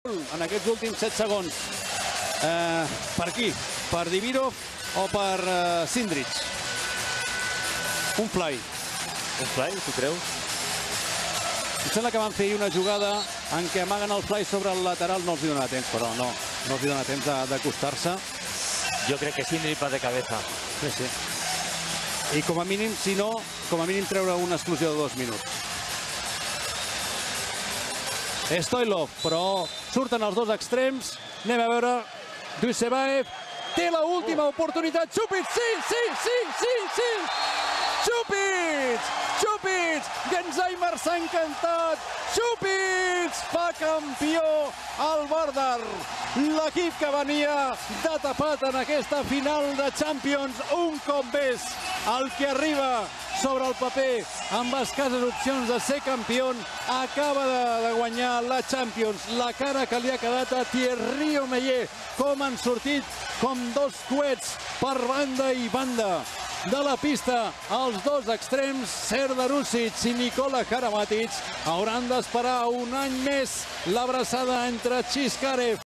En aquests últims 7 segons. Per qui? Per Dimirov o per Sindrich? Un fly. Un fly, tu creus? Em sembla que van fer una jugada en què amaguen el fly sobre el lateral. No els hi dona temps, però no els hi dona temps d'acostar-se. Jo crec que Sindrich va de cabeza. Sí, sí. I com a mínim, si no, com a mínim treure una exclusió de 2 minuts. Stoilov, però surten els dos extrems. Anem a veure. Dusebaev té l'última oportunitat. Čupić, sí! Čupić! Genzheimer s'ha encantat. Čupić fa campió al Vardar. L'equip que venia de tapat en aquesta final de Champions un cop més. El que arriba sobre el paper amb escasses opcions de ser campió acaba de guanyar la Champions. La cara que li ha quedat a Thierry Omeyer. Com han sortit com dos coets per banda i banda de la pista. Els dos extrems, Serdar Usic i Nikola Karabatic, hauran d'esperar un any més l'abraçada entre Chiskarev